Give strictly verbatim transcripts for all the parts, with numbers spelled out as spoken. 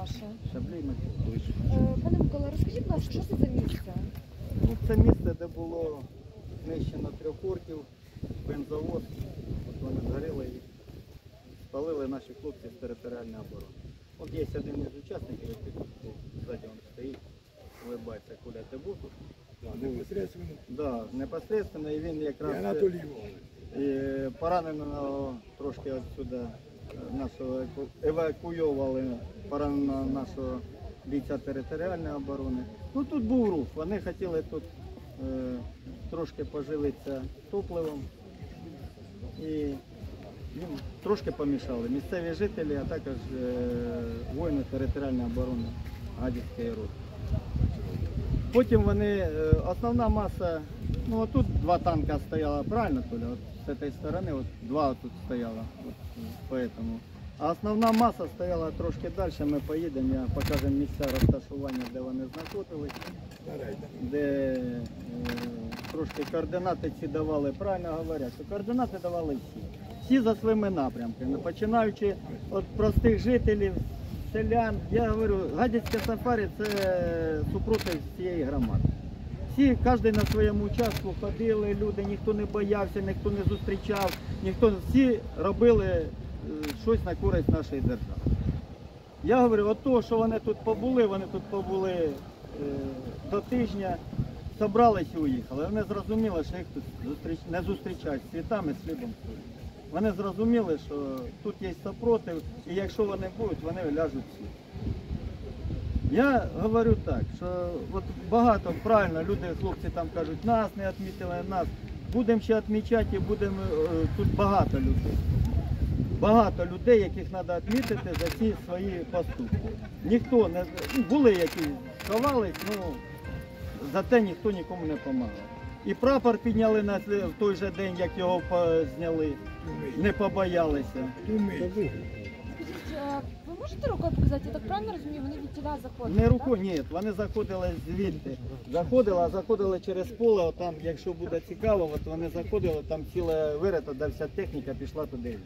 ваше? Шаблій Микола. Е, Пане Микола, розкажіть, будь ласка, що це за місце? Ну, це місце, де було знищено трьох орків, бензовоз. От вони згоріли і спалили наші хлопці з територіальної оборони. От є один із учасників, який тут ззаді він стоїть, улибається, Коля, ти був тут? Да, непосредственно. Да, непосредственно, і він якраз І Анатолій Іванович. і пораненого трошки відсюди нашого евакуйовували, пораненого нашого бійця територіальної оборони. Ну тут був рух, вони хотіли тут е, трошки поживитися топливом і їм трошки помішали місцеві жителі, а також е, воїни територіальної оборони Гадяцької роти. Потім вони, е, основна маса, ну отут два танка стояло, правильно, Толя? От з цієї сторони, от два тут стояло, от, поэтому. А основна маса стояла трошки далі, ми поїдемо, я покажемо місця розташування, де вони знаходились, де е, трошки координати ці давали, правильно говорять, що координати давали всі. Всі за своїми напрямками, починаючи від простих жителів, селян. Я говорю, Гадяцьке сафарі – це супротив всієї громади. Всі, кожен на своєму участку ходили, люди, ніхто не боявся, ніхто не зустрічав, ніхто, всі робили е, щось на користь нашої держави. Я говорю, от того, що вони тут побули, вони тут побули е, до тижня, зібрались і уїхали. Вони зрозуміли, що їх тут зустріч... не зустрічають з цвітами, з хлібом. Вони зрозуміли, що тут є супротив, і якщо вони будуть, вони ляжуть всі. Я говорю так, що от багато, правильно, люди, хлопці там кажуть, нас не відмітили, нас. Будемо ще відмічати і будемо, тут багато людей. Багато людей, яких треба відмітити за ці свої поступки. Ніхто не, були які сховались, ну, зате ніхто нікому не допомагав. І прапор підняли на, в той же день, як його зняли, не побоялися. Скажіть, а ви можете рукою показати? Я так правильно розумію, вони від тіля заходили, Не рукою, так? ні, вони заходили звідти. Заходили, а заходили через поле, от там, якщо буде цікаво, от вони заходили, там ціле вирито, де вся техніка пішла туди.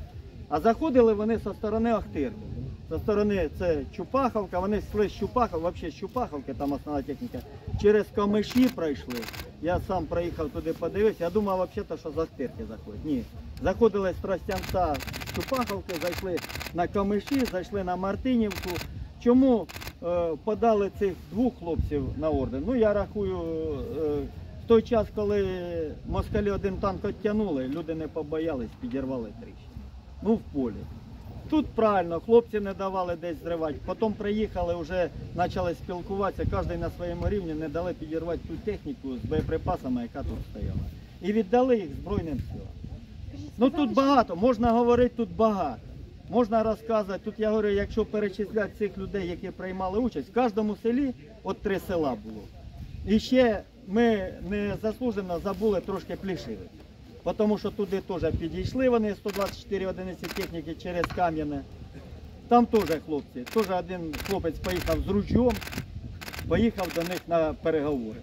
А заходили вони зі сторони Охтирки. Зі сторони це Чупаховка, вони йшли з Чупахов, взагалі з Чупаховки, там основна техніка, через Камиші пройшли. Я сам проїхав туди, подивився, я думав взагалі, що з Охтирки заходять. Ні, заходили з Тростянця з Чупаховки, зайшли на Камиші, зайшли на Мартинівку. Чому е, подали цих двох хлопців на орден? Ну я рахую, е, в той час, коли москалі один танк відтягнули, люди не побоялись, підірвали тричі. Ну в полі. Тут правильно, хлопці не давали десь зривати, потім приїхали, вже почали спілкуватися, кожен на своєму рівні не дали підірвати ту техніку з боєприпасами, яка тут стояла. І віддали їх Збройним силам. Скажіть, Ну сказали, тут багато, можна говорити тут багато. Можна розказувати, тут я говорю, якщо перечисляти цих людей, які приймали участь, в кожному селі от три села було. І ще ми не заслужено забули трошки Плішивець. Тому що туди теж підійшли вони, сто двадцять чотири одиниці техніки через Кам'яне. Там теж хлопці, теж один хлопець поїхав з ружьом, поїхав до них на переговори.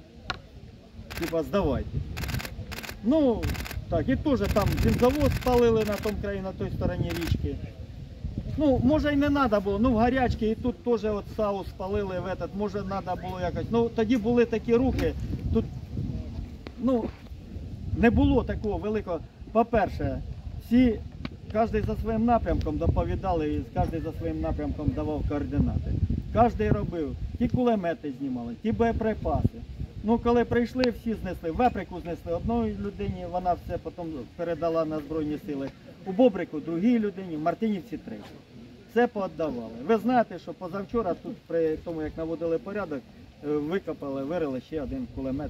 Типа здавайте. Ну, так, і теж там бензовоз спалили на тому краї, на той стороні річки. Ну, може і не треба було, ну в гарячці і тут теж от САУ спалили в этот, може треба було якось. Ну, тоді були такі рухи, тут, ну, не було такого великого. По-перше, всі, кожен за своїм напрямком доповідали і кожен за своїм напрямком давав координати. Кожен робив, ті кулемети знімали, ті боєприпаси. Ну, коли прийшли, всі знесли. Веприку знесли одної людині, вона все потім передала на Збройні сили. У Бобрику другій людині, в Мартинівці третій. Все поотдавали. Ви знаєте, що позавчора тут, при тому, як наводили порядок, викопали, вирили ще один кулемет.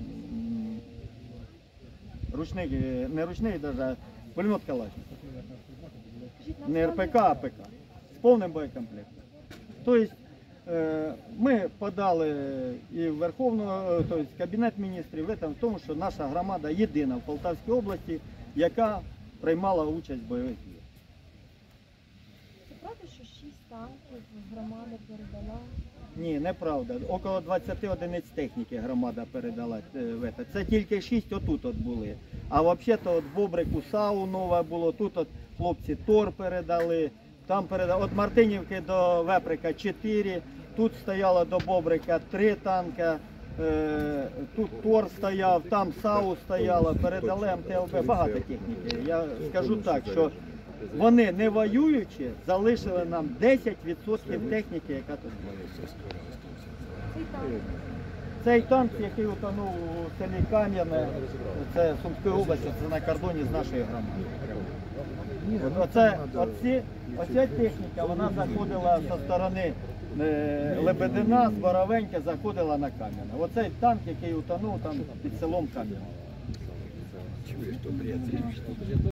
Ручний, не ручний, навіть пулемет Калашников. Не РПК, а ПК. З повним боєкомплектом. Тобто ми подали і в Верховну, тобто Кабінет міністрів в тому, що наша громада єдина в Полтавській області, яка приймала участь в бойових діях. Це правда, що шість танків громада передала? Ні, неправда. Около двадцяти одиниць техніки громада передала. Це тільки шість отут от були. А взагалі-то в Бобрику САУ нове було, тут от хлопці ТОР передали, Там передали. От Мартинівки до Веприка чотири, тут стояло до Бобрика три танка, е, тут Тор стояв, там САУ стояло, передали ем те ел бе, багато техніки. Я скажу так, що вони не воюючи, залишили нам десять відсотків техніки, яка тут була. Цей танк. Цей танк, який утонув у селі Кам'яне, це Сумської області, це на кордоні з нашою громадою. От Оце, оці, оця техніка, вона заходила зі сторони е, Лебедина, з Боровенька, заходила на Кам'яне. Оцей танк, який утонув там під селом Кам'яне. Чуєш, то бред.